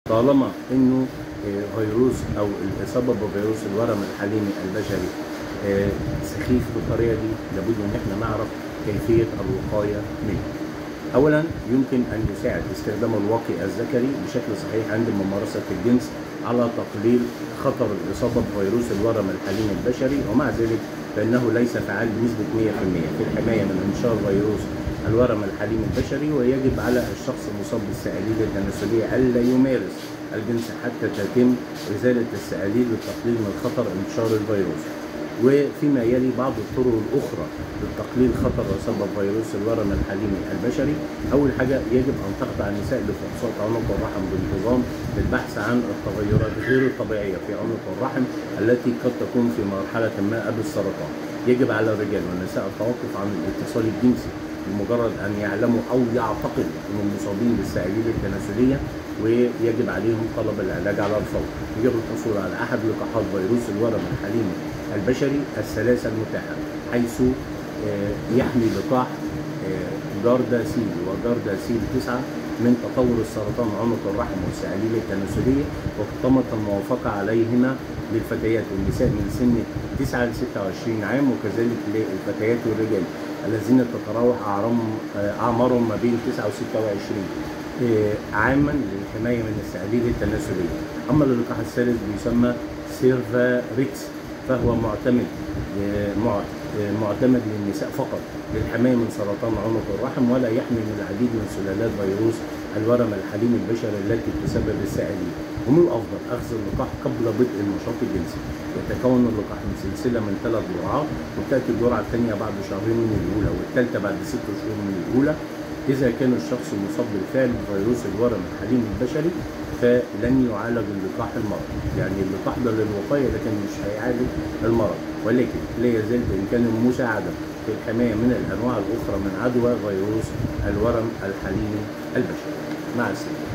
طالما انه فيروس او الاصابه بفيروس الورم الحليمي البشري سخيف بالطريقه دي، لابد ان احنا نعرف كيفيه الوقايه منه. اولا يمكن ان يساعد استخدام الواقي الذكري بشكل صحيح عند ممارسه الجنس على تقليل خطر الاصابه بفيروس الورم الحليمي البشري، ومع ذلك فانه ليس فعال بنسبه 100% في الحمايه من انتشار فيروس الورم الحليمي البشري، ويجب على الشخص المصاب بالسعاليل التناسليه الا يمارس الجنس حتى تتم ازاله السعاليل للتقليل من خطر انتشار الفيروس. وفيما يلي بعض الطرق الاخرى لتقليل خطر اصابه بفيروس الورم الحليمي البشري. اول حاجه يجب ان تخضع النساء لفحوصات عنق الرحم بانتظام للبحث عن التغيرات غير الطبيعيه في عنق الرحم التي قد تكون في مرحله ما قبل السرطان. يجب على الرجال والنساء التوقف عن الاتصال الجنسي بمجرد ان يعلموا او يعتقدوا انهم مصابين بالسعاليل التناسليه، ويجب عليهم طلب العلاج على الفور. يجب الحصول على احد لقاحات فيروس الورم الحليمي البشري الثلاثه المتاحه، حيث يحمي لقاح جارداسيل وجارداسيل 9 من تطور السرطان عنق الرحم والسعاليل التناسليه، وتمت الموافقه عليهما للفتيات والنساء من سن 9 ل 26 عام، وكذلك للفتيات والرجال الذين تتراوح اعمارهم ما بين 9 و 26 عاما للحمايه من السعاليل التناسليه. اما اللقاح الثالث بيسمى سيرفاريكس، فهو معتمد للنساء فقط للحمايه من سرطان عنق الرحم، ولا يحمي من العديد من سلالات فيروس الورم الحليمي البشري التي تسبب السعاليل. ومن الافضل اخذ اللقاح قبل بدء النشاط الجنسي. يتكون اللقاح من سلسله من 3 جرعات، وتاتي الجرعه الثانيه بعد شهرين من الاولى، والثالثه بعد 6 شهور من الاولى. اذا كان الشخص مصاب بالفعل بفيروس الورم الحليمي البشري فلن يعالج اللقاح المرض، يعني اللقاح ده للوقايه لكن مش هيعالج المرض، ولكن لا يزال بامكان المساعده في الحمايه من الانواع الاخرى من عدوى فيروس الورم الحليمي البشري. مع السلامه.